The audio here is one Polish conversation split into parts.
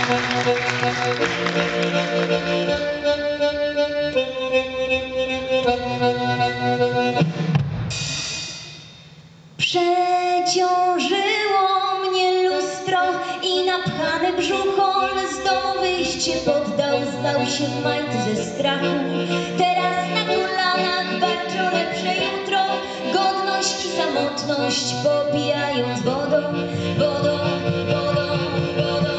Przeciążyło mnie lustro i napchany brzuchol z domu wyjście poddał, znał się w majty ze strachu. Teraz na kolanach walczy o lepsze jutro, godność i samotność popijając wodą, wodą, wodą, wodą.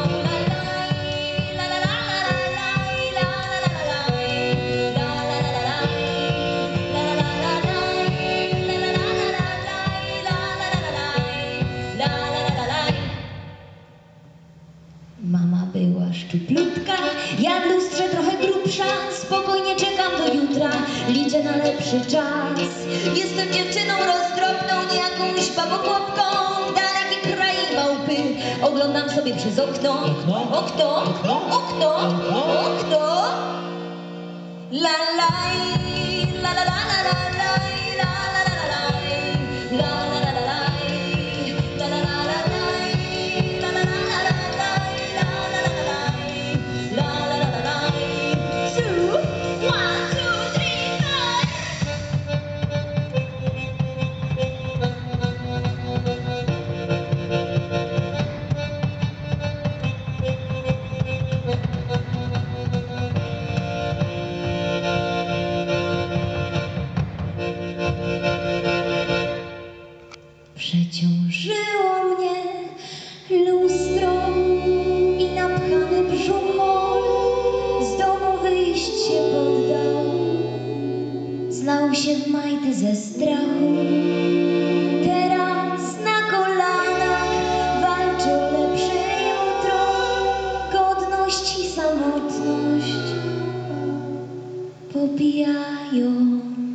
Mama była szczuplutka, ja w lustrze trochę grubsza. Spokojnie czekam do jutra, liczę na lepszy czas. Jestem dziewczyną roztropną, nie jakąś babochłopką. Dalekie kraje małpy, oglądam sobie przez okno. Okno, okno, okno. La la la la la la la la la la la la la la la la. Przeciążyło mnie lustro i napchany brzuchol z domu wyjść się poddał. Znał się w majty ze strachu. Teraz na kolanach walczy o lepsze jutro, godność i samotność popijają